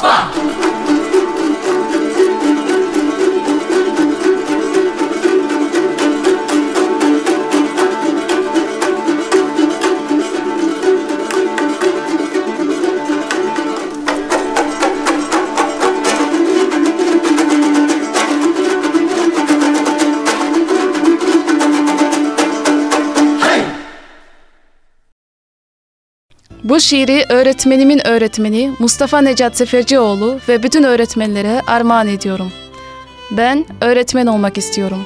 Bu şiiri öğretmenimin öğretmeni Mustafa Necat Sefercioğlu ve bütün öğretmenlere armağan ediyorum. Ben öğretmen olmak istiyorum.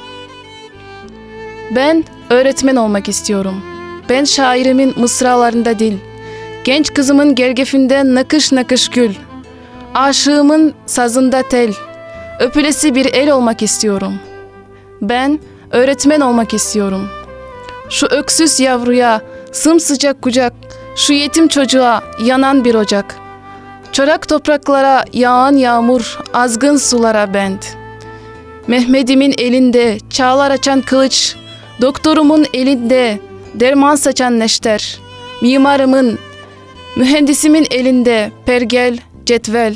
Ben öğretmen olmak istiyorum. Ben şairimin mısralarında dil, genç kızımın gergefinde nakış nakış gül, aşığımın sazında tel, öpülesi bir el olmak istiyorum. Ben öğretmen olmak istiyorum. Şu öksüz yavruya sımsıcak kucak, şu yetim çocuğa yanan bir ocak, çorak topraklara yağan yağmur, azgın sulara bend. Mehmet'imin elinde çağlar açan kılıç, doktorumun elinde derman saçan neşter, mimarımın, mühendisimin elinde pergel, cetvel.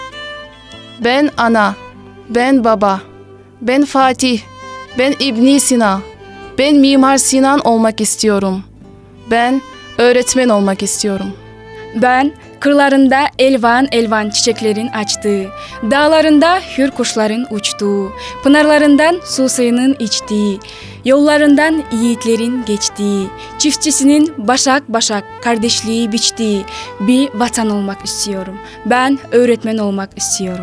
Ben ana, ben baba, ben Fatih, ben İbn Sina, ben Mimar Sinan olmak istiyorum. Ben öğretmen olmak istiyorum. Ben kırlarında elvan elvan çiçeklerin açtığı, dağlarında hür kuşların uçtuğu, pınarlarından su suyunun içtiği, yollarından yiğitlerin geçtiği, çiftçisinin başak başak kardeşliği biçtiği bir vatan olmak istiyorum. Ben öğretmen olmak istiyorum.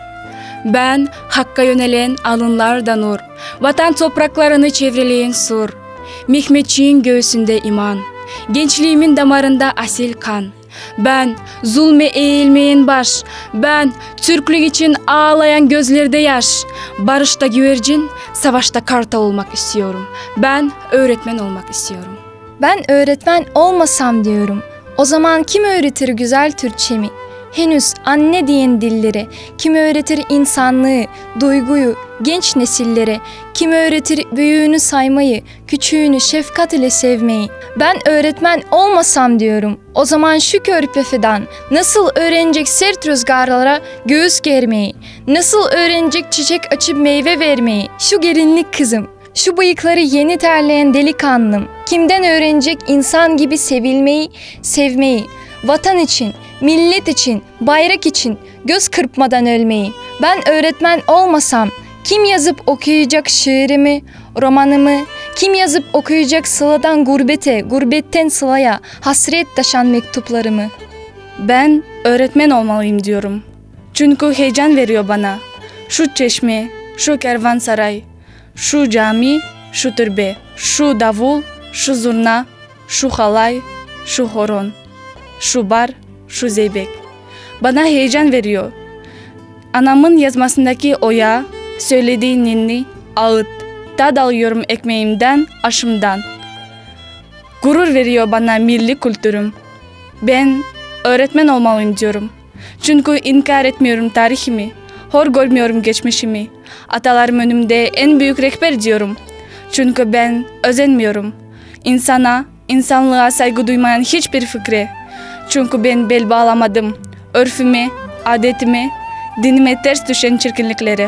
Ben hakka yönelen alınlarda nur, vatan topraklarını çevreleyen sur, Mehmetçiğin göğsünde iman, gençliğimin damarında asil kan. Ben zulme eğilmeyen baş, ben Türklük için ağlayan gözlerde yaş, barışta güvercin, savaşta kartal olmak istiyorum. Ben öğretmen olmak istiyorum. Ben öğretmen olmasam diyorum. O zaman kim öğretir güzel Türkçemi? Henüz anne diyen dillere, kim öğretir insanlığı, duyguyu genç nesillere, kim öğretir büyüğünü saymayı, küçüğünü şefkat ile sevmeyi. Ben öğretmen olmasam diyorum. O zaman şu körpe fidan nasıl öğrenecek sert rüzgarlara göğüs germeyi, nasıl öğrenecek çiçek açıp meyve vermeyi, şu gelinlik kızım, şu bıyıkları yeni terleyen delikanlım, kimden öğrenecek insan gibi sevilmeyi, sevmeyi, vatan için, millet için, bayrak için göz kırpmadan ölmeyi. Ben öğretmen olmasam kim yazıp okuyacak şiirimi, romanımı, kim yazıp okuyacak sıladan gurbete, gurbetten sılaya hasret taşan mektuplarımı? Ben öğretmen olmalıyım diyorum. Çünkü heyecan veriyor bana. Şu çeşme, şu kervansaray, şu cami, şu türbe, şu davul, şu zurna, şu halay, şu horon, şu bar, şu zeybek. Bana heyecan veriyor. Anamın yazmasındaki oya, söylediği ninni, ağıt, tad alıyorum ekmeğimden, aşımdan. Gurur veriyor bana milli kültürüm. Ben öğretmen olmalıyım diyorum. Çünkü inkar etmiyorum tarihimi, hor görmüyorum geçmişimi. Atalarım önümde en büyük rehber diyorum. Çünkü ben özenmiyorum. İnsana, insanlığa saygı duymayan hiçbir fikre. Çünkü ben bel bağlamadım. Örfüme, adetime, dinime ters düşen çirkinliklere.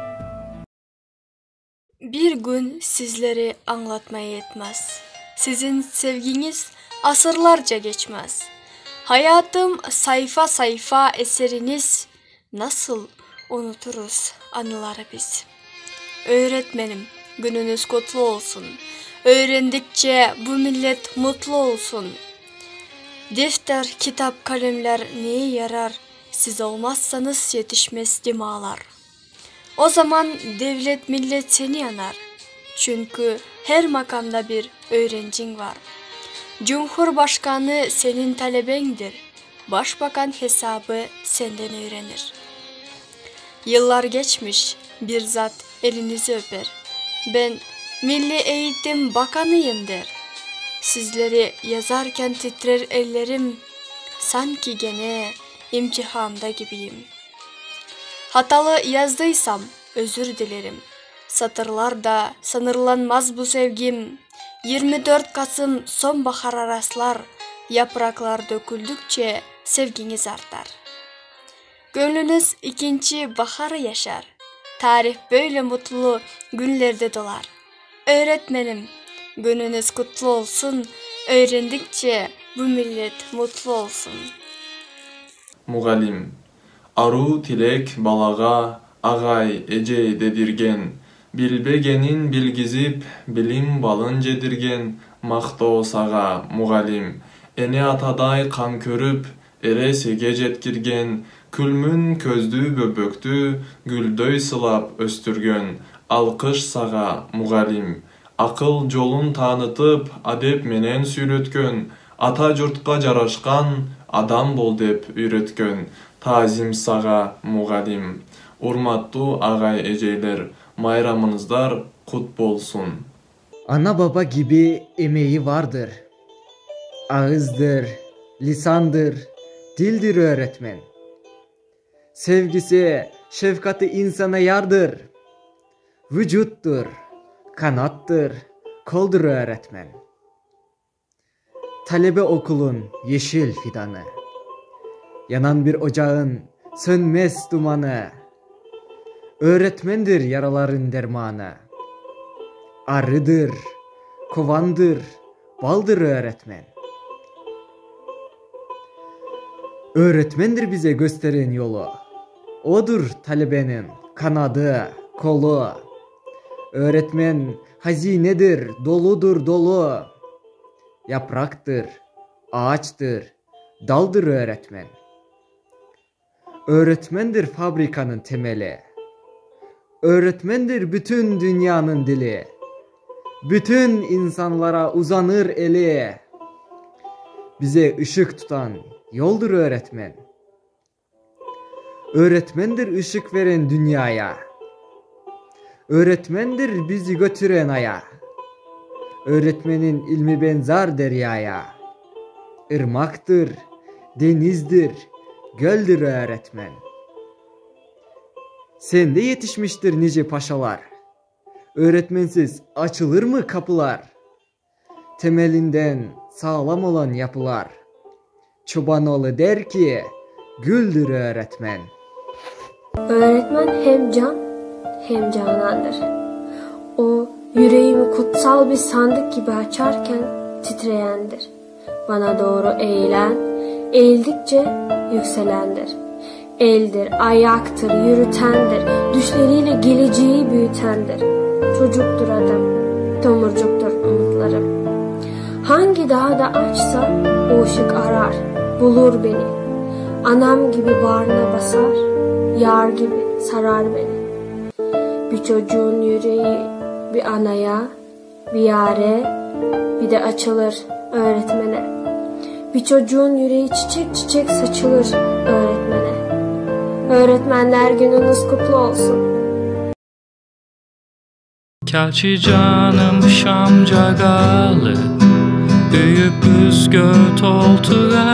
Bir gün sizleri anlatmaya yetmez. Sizin sevginiz asırlarca geçmez. Hayatım sayfa sayfa eseriniz. Nasıl unuturuz anıları biz. Öğretmenim, gününüz kutlu olsun. Öğrendikçe bu millet mutlu olsun. Defter, kitap, kalemler neye yarar? Siz olmazsanız yetişmez dimalar. O zaman devlet millet seni yanar. Çünkü her makamda bir öğrencin var. Cumhurbaşkanı senin talebendir. Başbakan hesabı senden öğrenir. Yıllar geçmiş, bir zat elinizi öper. Ben Milli Eğitim Bakanıyım der. Sizleri yazarken titrer ellerim. Sanki gene imtihanda gibiyim. Hatalı yazdıysam özür dilerim. Satırlarda sınırlanmaz bu sevgim. 24 Kasım sonbahar araslar. Yapraklar döküldükçe sevginiz artar. Gönlünüz ikinci baharı yaşar. Tarih böyle mutlu günlerde dolar. Öğretmenim, gününüz kutlu olsun. Öğrendikçe bu millet mutlu olsun. Muğalim, aru tilek balaga, agay ece dedirgen, bilbegenin bilgizip, bilim balın jedirgen, maqtoo saga muğalim, ene ataday kan körüp, ere sege jetkirgen, külmün közdü böböktü, güldöy sılap östürgön, alkış saga muğalim, akıl jolun tanıtıp, adep menen süйлötkön, ata jurtka jaraşkan, adam bol dep üretkön, tazim saga muğalim. Urmattуу agay ejeyler, bayramınızlar kut bolsun. Ana baba gibi emeği vardır. Ağızdır, lisandır, dildir öğretmen. Sevgisi, şefkati insana yardır. Vücuttur, kanattır, koldur öğretmen. Talebe okulun yeşil fidanı. Yanan bir ocağın sönmez dumanı. Öğretmendir yaraların dermanı. Arıdır, kovandır, baldır öğretmen. Öğretmendir bize gösteren yolu. Odur talebenin kanadı, kolu. Öğretmen hazinedir, doludur dolu. Yapraktır, ağaçtır, daldır öğretmen. Öğretmendir fabrikanın temeli. Öğretmendir bütün dünyanın dili. Bütün insanlara uzanır eli. Bize ışık tutan yoldur öğretmen. Öğretmendir ışık veren dünyaya. Öğretmendir bizi götüren aya. Öğretmenin ilmi benzer deryaya. Irmaktır, denizdir, göldür öğretmen. Sende yetişmiştir nice paşalar. Öğretmensiz açılır mı kapılar? Temelinden sağlam olan yapılar. Çobanoğlu der ki, güldür öğretmen. Öğretmen hem can hem canandır. O yüreğimi kutsal bir sandık gibi açarken titreyendir. Bana doğru eğilen, eğildikçe yükselendir. Eldir, ayaktır, yürütendir, düşleriyle geleceği büyütendir. Çocuktur adam, tomurcuktur umutlarım. Hangi dağda açsa o ışık arar, bulur beni. Anam gibi bağrına basar, yar gibi sarar beni. Bir çocuğun yüreği bir anaya, bir yare, bir de açılır öğretmene. Bir çocuğun yüreği çiçek çiçek saçılır öğretmene. Öğretmenler gününüz kutlu olsun. Gerçi canım Şamca galı, büyük göt oltura,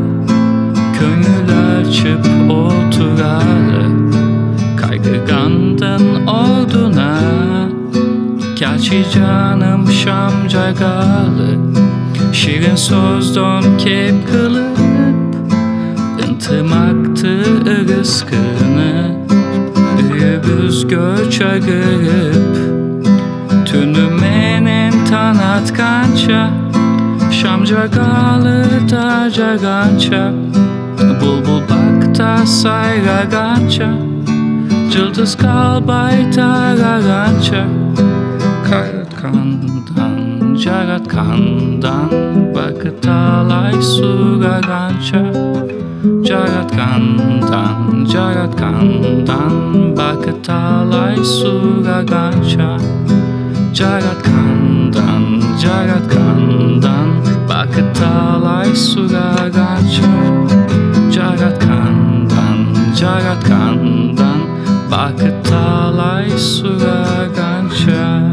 köngül açıp oturalı, kaygıgandın orduna. Gerçi canım Şamca galı, şirin sözden kep kılıp, ıntırmaktı rızkını, büyübüz göç agırıp, tünümenen tanatkança, Şamca galı tacagança, bulbul bakta sayragança, cıldız kalbay taragança, karatkandan, caratkandan, bakıtalay suragança, caratkandan, caratkandan, bakıtalay suragança, caratkandan, caratkandan, bakıtalay suragança, caratkandan, caratkandan, bakıtalay suragança.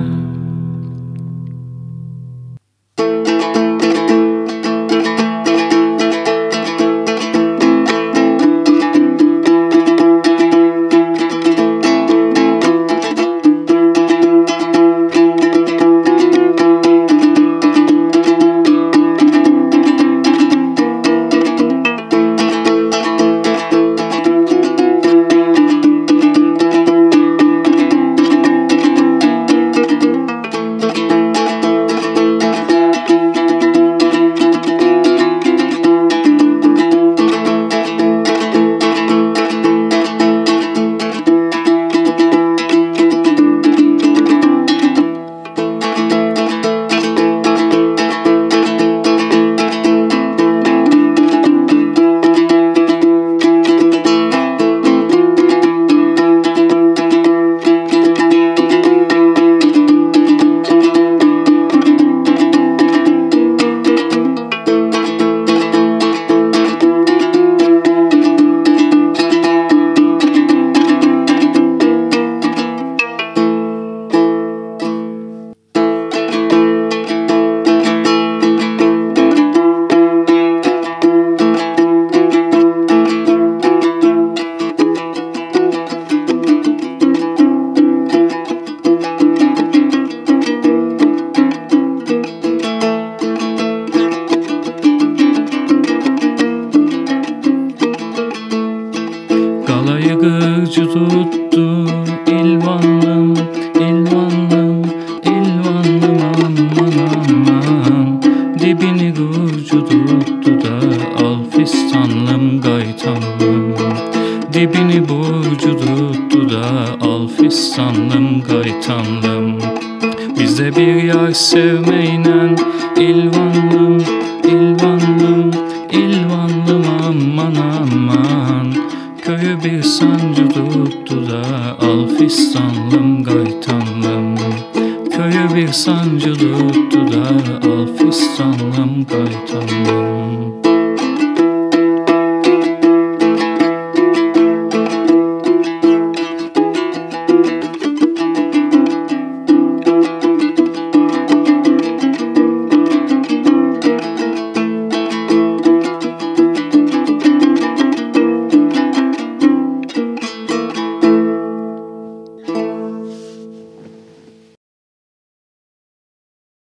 fistanlım gaytanlım. Dibini burcu tuttu da al fistanlım gaytanlım. Bizde bir yar sevmeynen ilvanlım, ilvanlım, ilvanlım aman aman. Köyü bir sancı tuttu da al fistanlım gaytanlım. Köyü bir sancı tuttu da al fistanlım gaytanlım.